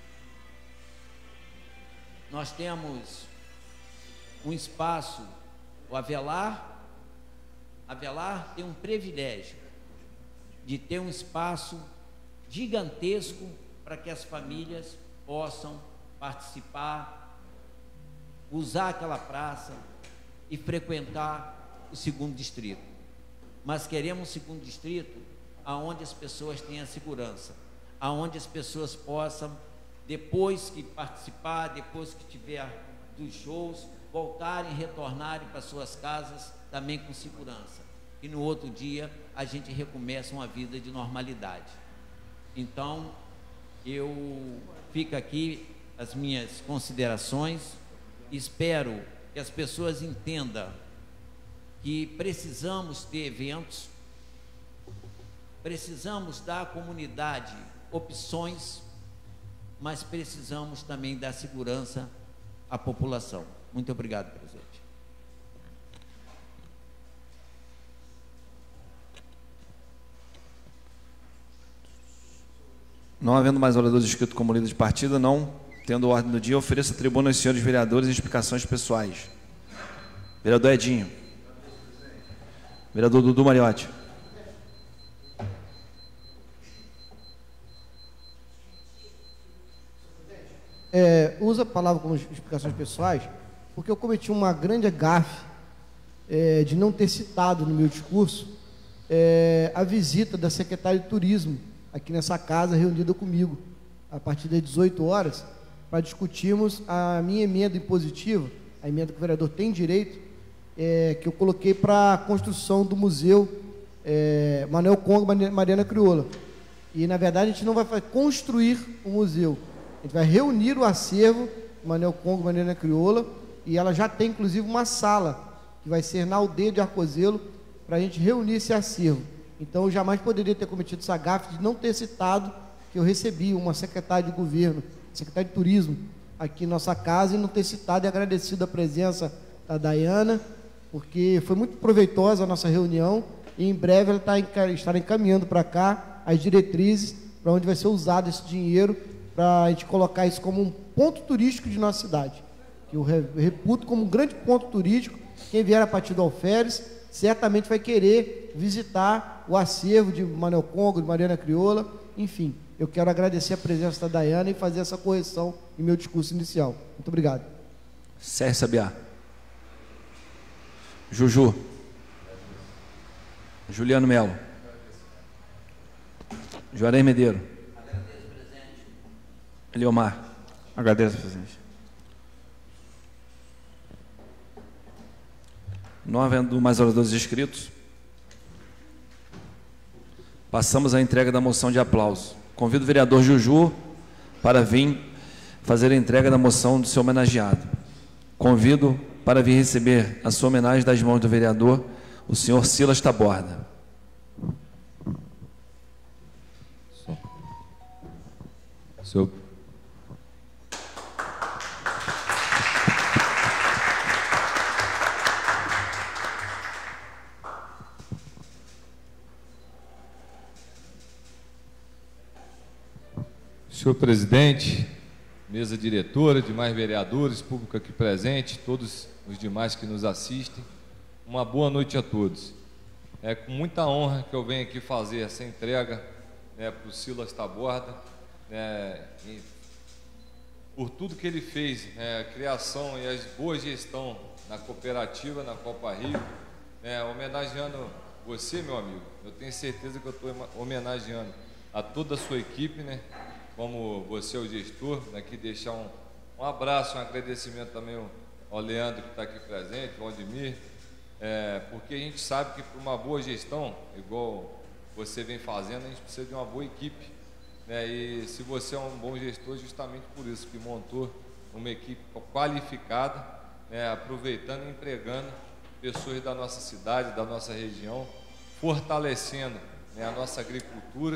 Nós temos um espaço, o Avelar tem um privilégio de ter um espaço gigantesco para que as famílias possam participar, usar aquela praça e frequentar o 2º distrito. Mas queremos um 2º distrito aonde as pessoas tenham segurança, aonde as pessoas possam, depois que participar, depois que tiver dos shows, voltarem, retornarem para suas casas também com segurança. E no outro dia a gente recomeça uma vida de normalidade. Então, eu fico aqui as minhas considerações. Espero que as pessoas entendam que precisamos ter eventos, precisamos dar à comunidade opções, mas precisamos também dar segurança à população. Muito obrigado, presidente. Não havendo mais oradores inscritos como líder de partido, não tendo ordem do dia, ofereço a tribuna aos senhores vereadores em explicações pessoais. Vereador Edinho. Vereador Dudu Mariotti. Usa a palavra como explicações pessoais, porque eu cometi uma grande gafe de não ter citado no meu discurso a visita da secretária de Turismo aqui nessa casa, reunida comigo, a partir das 18 horas, para discutirmos a minha emenda impositiva, a emenda que o vereador tem direito, que eu coloquei para a construção do museu Manuel Congo Mariana Crioula. E, na verdade, a gente não vai construir o museu, a gente vai reunir o acervo Manuel Congo Mariana Crioula, e ela já tem, inclusive, uma sala, que vai ser na aldeia de Arcozelo, para a gente reunir esse acervo. Então, eu jamais poderia ter cometido essa gafe de não ter citado que eu recebi uma secretária de governo, secretária de turismo, aqui em nossa casa, e não ter citado e agradecido a presença da Dayana, porque foi muito proveitosa a nossa reunião, e em breve ela estará encaminhando para cá as diretrizes para onde vai ser usado esse dinheiro, para a gente colocar isso como um ponto turístico de nossa cidade, que eu reputo como um grande ponto turístico. Quem vier a partir do Alferes certamente vai querer visitar o acervo de Manuel Congo, de Mariana Crioula. Enfim, eu quero agradecer a presença da Dayana e fazer essa correção em meu discurso inicial. Muito obrigado. Sérgio Sabiá. Juju. Juliano Melo. Juarez Medeiro. Eliomar. Agradeço, presidente. Não havendo mais oradores inscritos, passamos à entrega da moção de aplauso. Convido o vereador Juju para vir fazer a entrega da moção do seu homenageado. Convido para vir receber a sua homenagem das mãos do vereador, o senhor Silas Taborda. Senhor presidente, mesa diretora, demais vereadores, público aqui presente, todos os demais que nos assistem, uma boa noite a todos. É com muita honra que eu venho aqui fazer essa entrega, né, para o Silas Taborda, né, por tudo que ele fez, né, a criação e a boa gestão na cooperativa, na Copa Rio, né, homenageando você, meu amigo. Eu tenho certeza que eu estou homenageando a toda a sua equipe, né? Como você é o gestor, aqui deixar um abraço, um agradecimento também ao Leandro que está aqui presente, ao Aldemir, porque a gente sabe que para uma boa gestão, igual você vem fazendo, a gente precisa de uma boa equipe, né? E se você é um bom gestor, justamente por isso que montou uma equipe qualificada, né? Aproveitando e empregando pessoas da nossa cidade, da nossa região, fortalecendo, né, a nossa agricultura.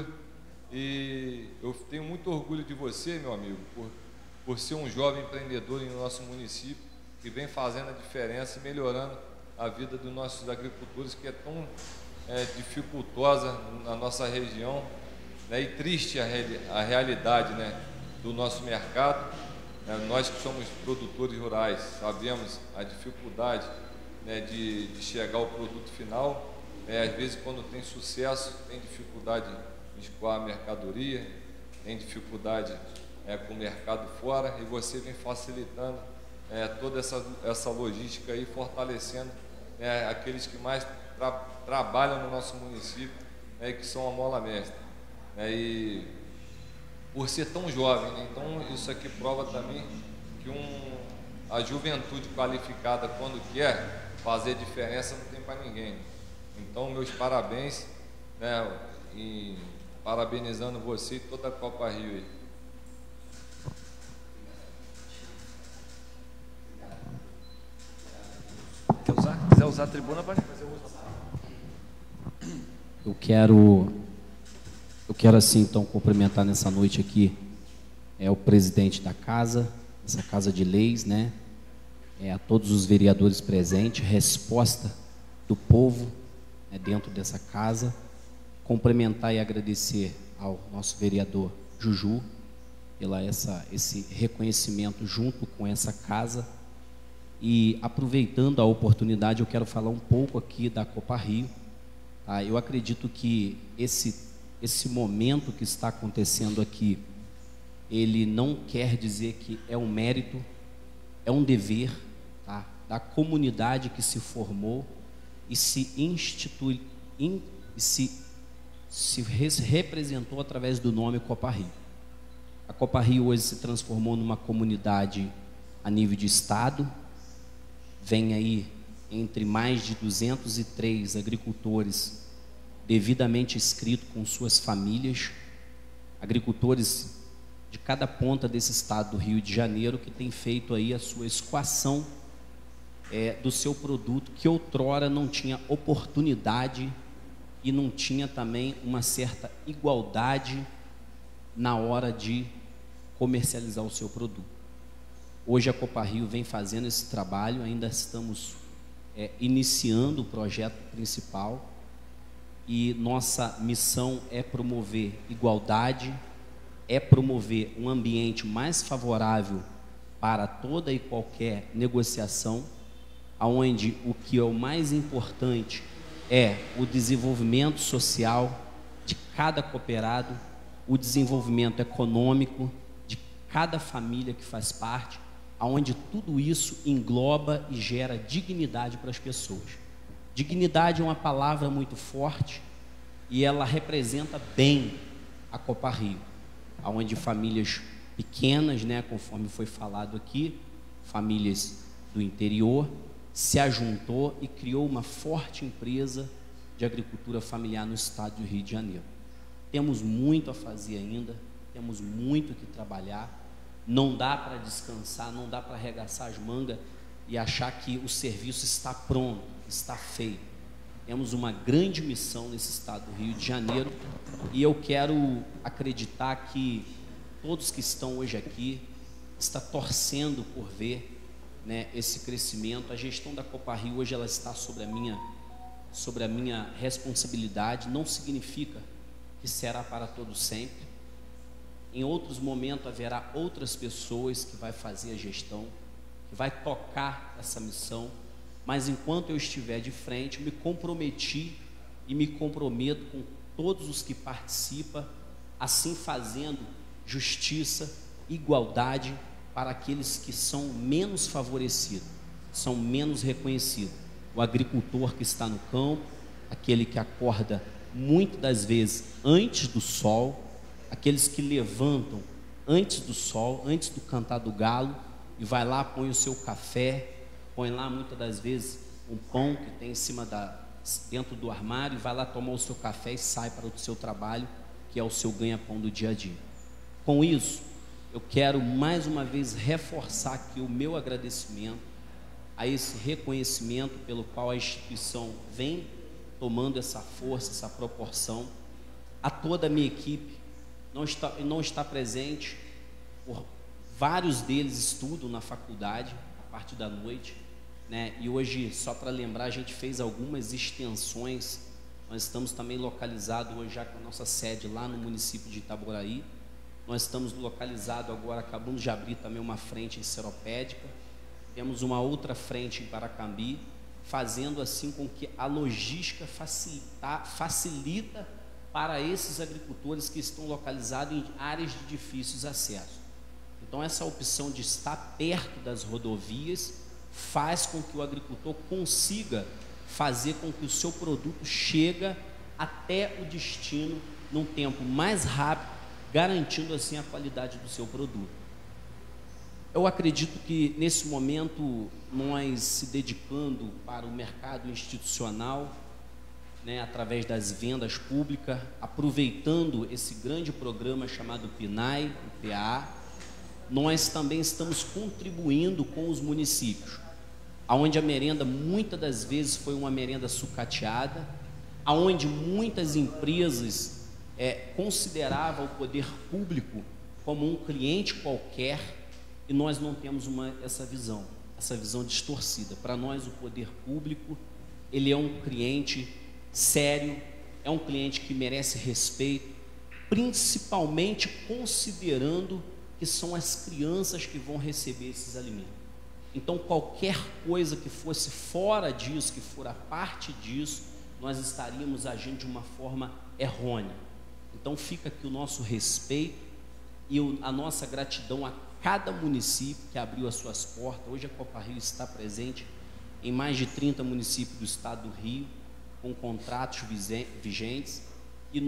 E eu tenho muito orgulho de você, meu amigo, por ser um jovem empreendedor em nosso município, que vem fazendo a diferença e melhorando a vida dos nossos agricultores, que é tão dificultosa na nossa região, né, e triste a realidade, né, do nosso mercado. Nós que somos produtores rurais sabemos a dificuldade, né, de chegar ao produto final. Às vezes, quando tem sucesso, tem dificuldade de escoar a mercadoria, tem dificuldade com o mercado fora, e você vem facilitando toda essa logística aí, fortalecendo aqueles que mais trabalham no nosso município, que são a mola mestra. E por ser tão jovem, né, então isso aqui prova também que a juventude qualificada, quando quer fazer diferença, não tem para ninguém. Então, meus parabéns, né, e parabenizando você e toda a Copa Rio aí. Quiser usar a tribuna, pode fazer uso. Eu quero assim, então, cumprimentar nessa noite aqui o presidente da casa, essa Casa de Leis, né? A todos os vereadores presentes, resposta do povo, né, dentro dessa casa. Cumprimentar e agradecer ao nosso vereador Juju pela esse reconhecimento junto com essa casa. E aproveitando a oportunidade, eu quero falar um pouco aqui da Copa Rio. Tá? Eu acredito que esse momento que está acontecendo aqui, ele não quer dizer que é um mérito, é um dever, tá, da comunidade que se formou e se representou através do nome Copa Rio. A Copa Rio hoje se transformou numa comunidade a nível de estado, vem aí entre mais de 203 agricultores devidamente inscritos com suas famílias, agricultores de cada ponta desse estado do Rio de Janeiro, que tem feito aí a sua escoação do seu produto, que outrora não tinha oportunidade e não tinha também uma certa igualdade na hora de comercializar o seu produto. Hoje a Copa Rio vem fazendo esse trabalho, ainda estamos iniciando o projeto principal, e nossa missão é promover igualdade, é promover um ambiente mais favorável para toda e qualquer negociação, onde o que é o mais importante é o desenvolvimento social de cada cooperado, o desenvolvimento econômico de cada família que faz parte, onde tudo isso engloba e gera dignidade para as pessoas. Dignidade é uma palavra muito forte e ela representa bem a Copa Rio, onde famílias pequenas, né, conforme foi falado aqui, famílias do interior, se ajuntou e criou uma forte empresa de agricultura familiar no estado do Rio de Janeiro. Temos muito a fazer ainda, temos muito que trabalhar, não dá para descansar, não dá para arregaçar as mangas e achar que o serviço está pronto, está feito. Temos uma grande missão nesse estado do Rio de Janeiro e eu quero acreditar que todos que estão hoje aqui estão torcendo por ver, né, esse crescimento. A gestão da Copa-Rio hoje ela está sobre a minha responsabilidade. Não significa que será para todos sempre. Em outros momentos haverá outras pessoas que vai fazer a gestão, que vai tocar essa missão, mas enquanto eu estiver de frente, me comprometi e me comprometo com todos os que participam, assim fazendo justiça, igualdade para aqueles que são menos favorecidos, são menos reconhecidos. O agricultor que está no campo, aquele que acorda muitas das vezes antes do sol, aqueles que levantam antes do sol, antes do cantar do galo, e vai lá, põe o seu café, põe lá muitas das vezes um pão que tem em cima dentro do armário, e vai lá tomar o seu café e sai para o seu trabalho, que é o seu ganha-pão do dia a dia. Com isso, eu quero mais uma vez reforçar aqui o meu agradecimento a esse reconhecimento pelo qual a instituição vem tomando essa força, essa proporção. A toda a minha equipe, não está presente, vários deles estudam na faculdade, a parte da noite, né? E hoje, só para lembrar, a gente fez algumas extensões. Nós estamos também localizados hoje já com a nossa sede lá no município de Itaboraí. Nós estamos localizados agora, acabamos de abrir também uma frente em Seropédica, temos uma outra frente em Paracambi, fazendo assim com que a logística facilita para esses agricultores que estão localizados em áreas de difíceis acesso. Então essa opção de estar perto das rodovias faz com que o agricultor consiga fazer com que o seu produto chegue até o destino num tempo mais rápido, garantindo assim a qualidade do seu produto. Eu acredito que nesse momento nós se dedicando para o mercado institucional, né, através das vendas públicas, aproveitando esse grande programa chamado PNAE, o PA, nós também estamos contribuindo com os municípios, aonde a merenda muitas das vezes foi uma merenda sucateada, aonde muitas empresas considerava o poder público como um cliente qualquer, e nós não temos essa visão distorcida. Para nós o poder público, ele é um cliente sério, é um cliente que merece respeito, principalmente considerando que são as crianças que vão receber esses alimentos. Então qualquer coisa que fosse fora disso, que for a parte disso, nós estaríamos agindo de uma forma errônea. Então fica aqui o nosso respeito e a nossa gratidão a cada município que abriu as suas portas. Hoje a Copa-Rio está presente em mais de 30 municípios do estado do Rio, com contratos vigentes, e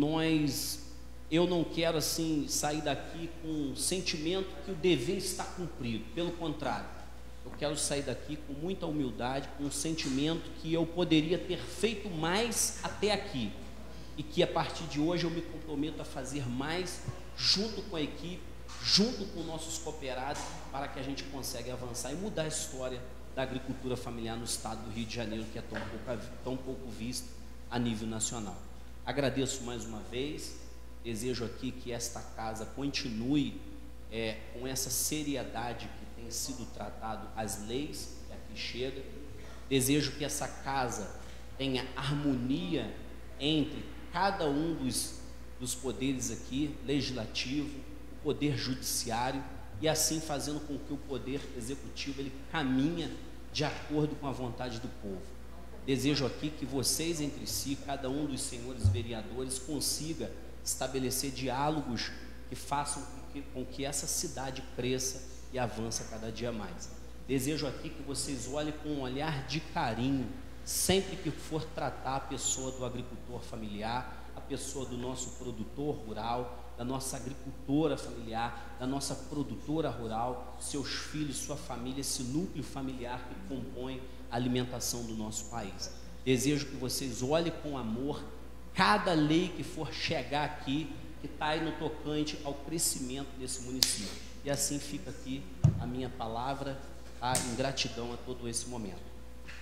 eu não quero assim sair daqui com o sentimento que o dever está cumprido, pelo contrário, eu quero sair daqui com muita humildade, com o sentimento que eu poderia ter feito mais até aqui, e que a partir de hoje eu me comprometo a fazer mais, junto com a equipe, junto com nossos cooperados, para que a gente consiga avançar e mudar a história da agricultura familiar no estado do Rio de Janeiro, que é tão pouco visto a nível nacional. Agradeço mais uma vez, desejo aqui que esta casa continue com essa seriedade que tem sido tratado as leis que aqui chegam. Desejo que essa casa tenha harmonia entre cada um dos poderes aqui, legislativo, o poder judiciário, e assim fazendo com que o poder executivo ele caminhe de acordo com a vontade do povo. Desejo aqui que vocês entre si, cada um dos senhores vereadores, consiga estabelecer diálogos que façam com que essa cidade cresça e avance cada dia mais. Desejo aqui que vocês olhem com um olhar de carinho sempre que for tratar a pessoa do agricultor familiar, a pessoa do nosso produtor rural, da nossa agricultora familiar, da nossa produtora rural, seus filhos, sua família, esse núcleo familiar que compõe a alimentação do nosso país. Desejo que vocês olhem com amor cada lei que for chegar aqui, que está aí no tocante ao crescimento desse município. E assim fica aqui a minha palavra, em gratidão a todo esse momento.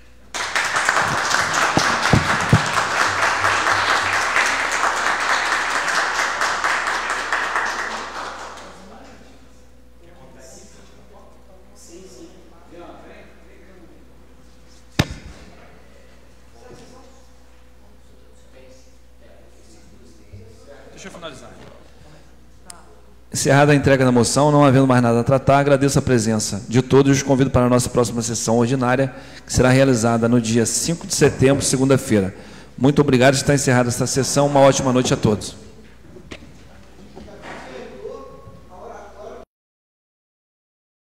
Deixa eu finalizar. Encerrada a entrega da moção, não havendo mais nada a tratar, agradeço a presença de todos e os convido para a nossa próxima sessão ordinária, que será realizada no dia 5 de setembro, segunda-feira. Muito obrigado, está encerrada esta sessão. Uma ótima noite a todos.